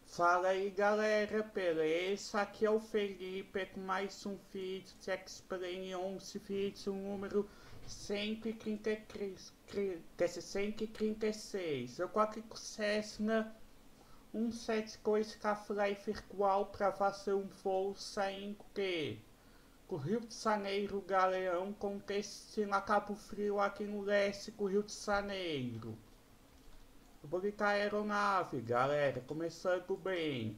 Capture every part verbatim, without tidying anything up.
Fala aí galera, beleza? Aqui é o Felipe com mais um vídeo de X-Plane onze, vídeo número cento e trinta e três, cento e trinta e seis. Eu coloquei com o Cessna cento e setenta e dois K-Fly virtual para fazer um voo saindo de do Rio de Janeiro, Galeão, com destino a Cabo Frio aqui no leste do Rio de Janeiro. Eu vou ligar a aeronave, galera, começando bem.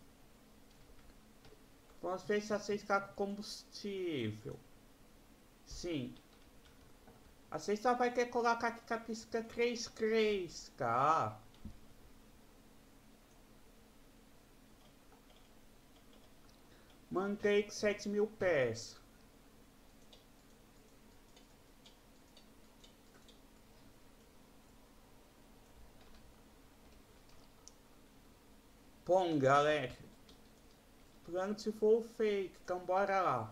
Vamos ver se vocês está com combustível. Sim. A gente só vai ter que colocar aqui a pista três três, tá? Mantém sete mil pés. Bom, galera. Plano de voo feito, então bora lá.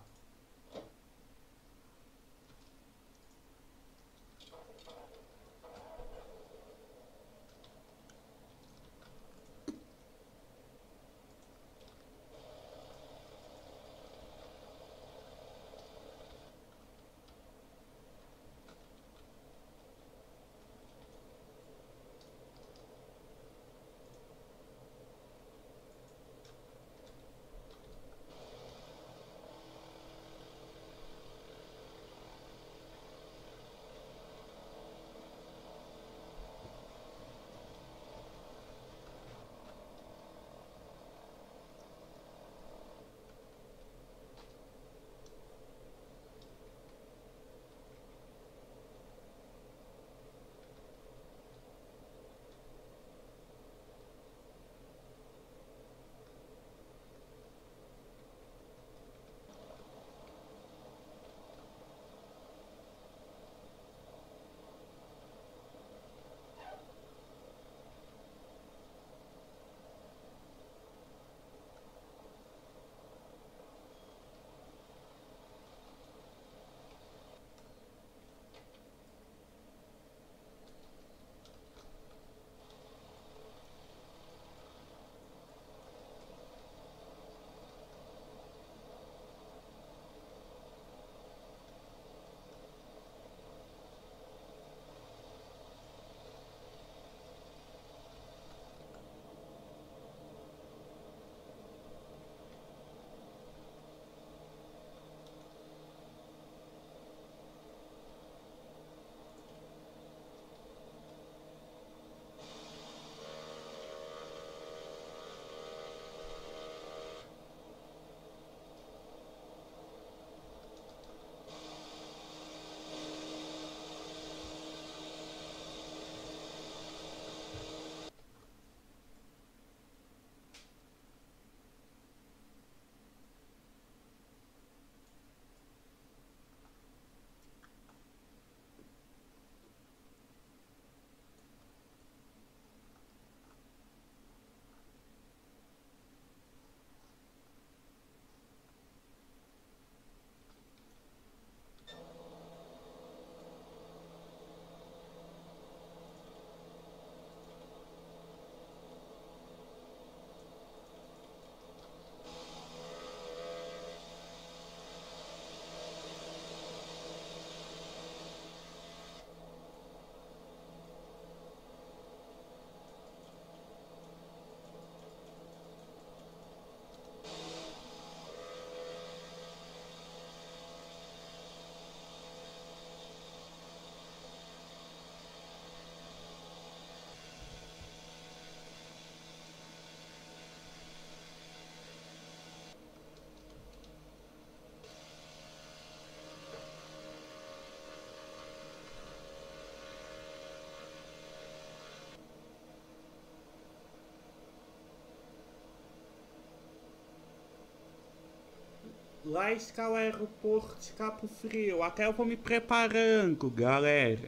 Lá está o aeroporto de Cabo Frio. Até eu vou me preparando, galera.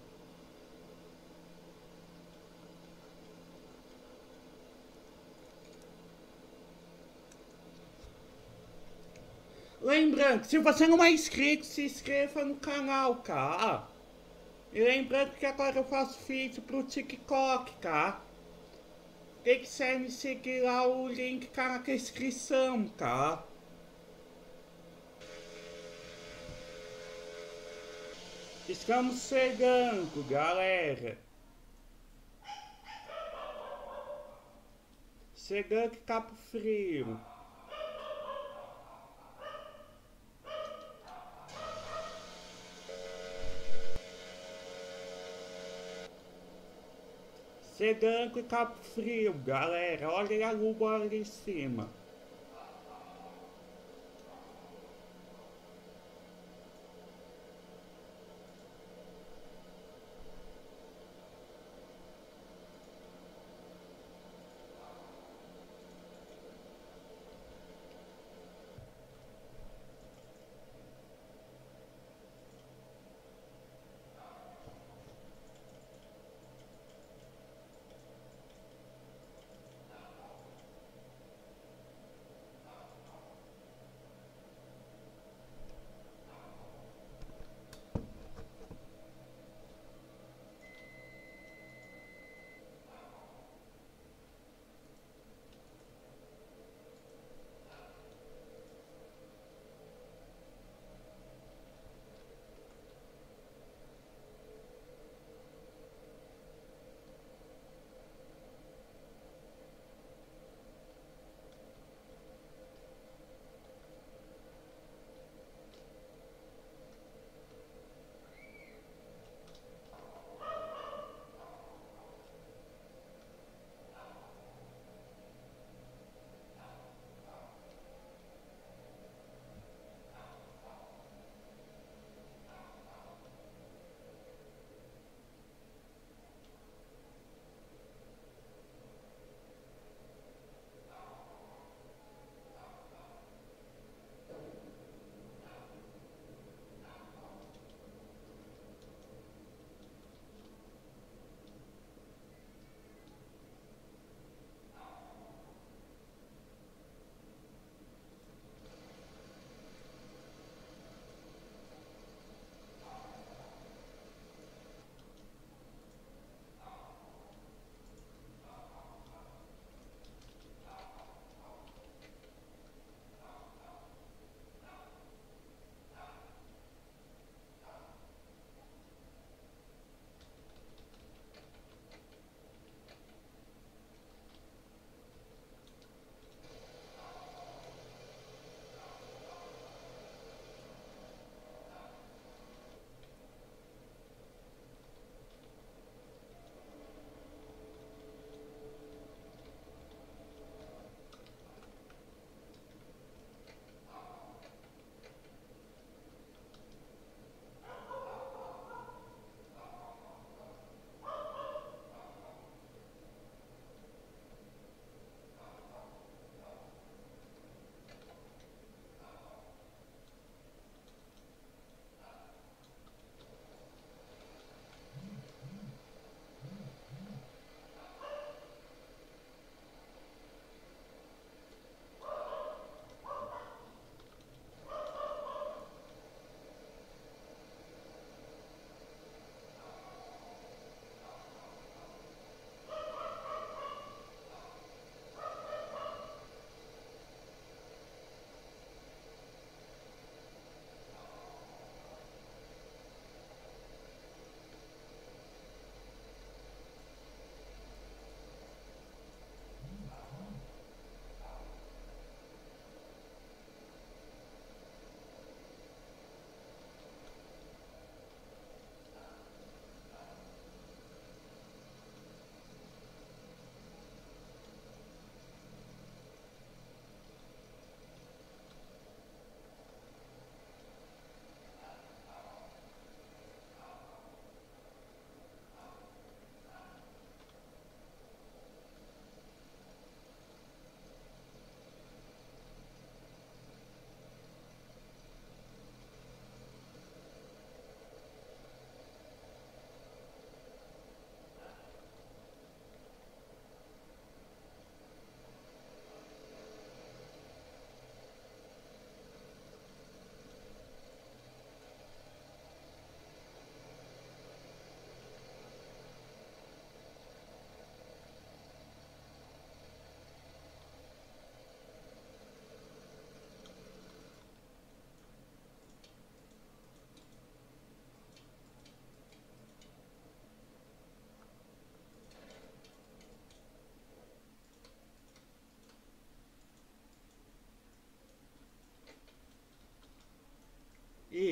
Lembrando, se você não é inscrito, se inscreva no canal, tá? E lembrando que agora eu faço vídeo pro TikTok, tá? tem que ser me seguir lá o link tá na descrição, tá? Estamos chegando, galera. Chegando em Cabo Frio. Chegando em Cabo Frio, galera. Olha a lua ali em cima.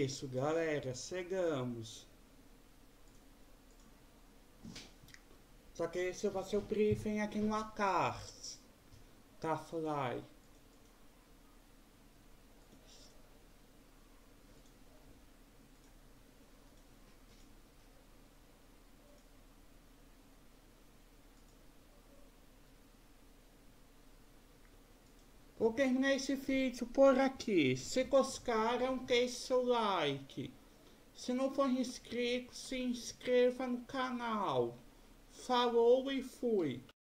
isso, galera. Chegamos. Só que esse vai ser o briefing aqui no Acast. Tá, Fly. Vou terminar esse vídeo por aqui. Se gostaram, deixe seu like. Se não for inscrito, se inscreva no canal. Falou e fui.